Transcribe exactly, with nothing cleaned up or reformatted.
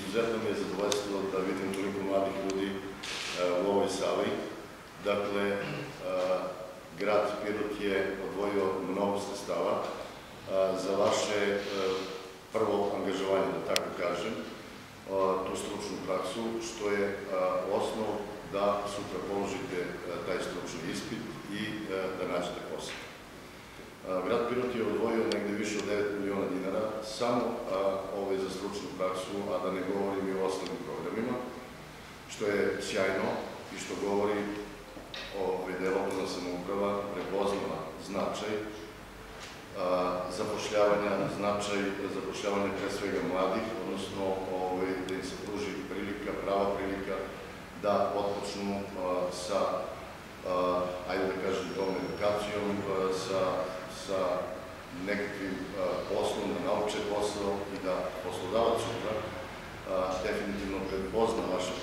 izuzetno mi je zadovoljstvo da vidim toliko mladih ljudi u ovoj sali. Dakle, grad Pirot je odvojio mnogo sredstava za vaše prvo angažovanje, da tako kažem, tu stručnu praksu, što je osnov da sutra položite taj stručni ispit i da nađete posao. Grad Pirot je odvojio negde više od devet miliona dinara samo za stručnu praksu, a da ne govorim i o ostalim programima, što je sjajno i što govori da je lokalna samouprava prepoznala značaj zapošljavanja, značaj zapošljavanja pre svega mladih, odnosno da im se pruži prilika, prava prilika da otpočnu sa, ajde da kažem, tom edukacijom, sa nekakvim poslom, da nauče posao i da poslodavac sutra definitivno prepozna vaše